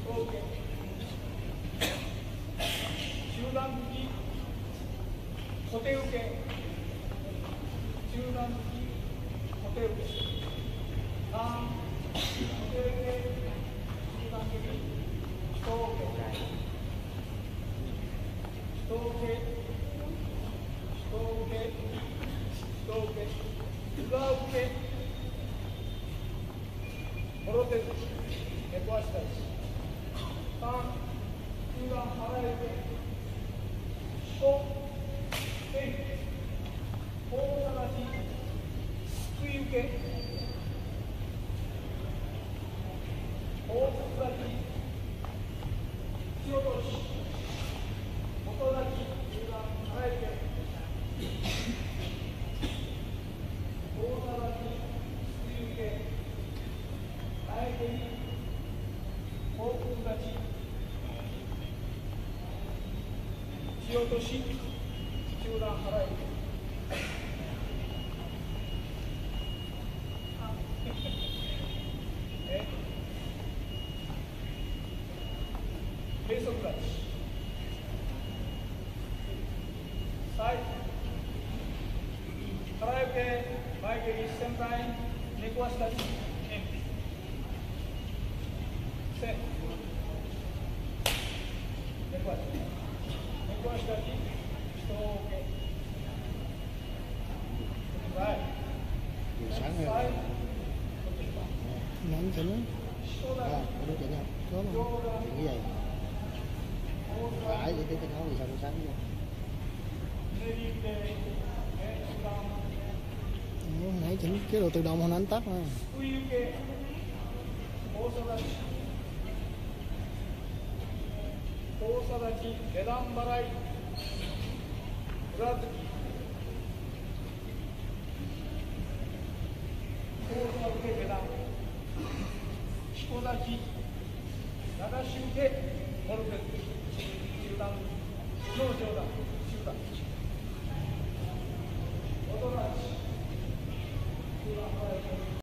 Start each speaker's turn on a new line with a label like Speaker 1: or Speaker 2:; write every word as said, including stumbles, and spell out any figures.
Speaker 1: 中段突き、小手受け、中段突き、小手受け、ターン、小手受け、中段突き、人受け、人受け、人受け、人受け、裏受け、もろ手ずし、猫足立ち、ターン、中段払えて、と、えい、こう探し、すくい受け、大突立ち、突き落とし、元立ち、中段払えて、こう探し、すくい受け、あえてに、大突立ち、突き落とし、中段払えて。え閉塞立ち。はい。払い受け、前蹴り、先輩、猫足立ち。せ。猫足。猫足立ち。人を受け。はい。
Speaker 2: sáng rồi nắng cho nó à nó cho nhau có mà như vậy phải vậy cái áo thì sao nó sáng vậy nãy chỉnh chế độ tự động hồi nãy tắt mà交差受け下段、しこ立ち、流し受け、モルテズ、中段、の上段、中段、音立ち。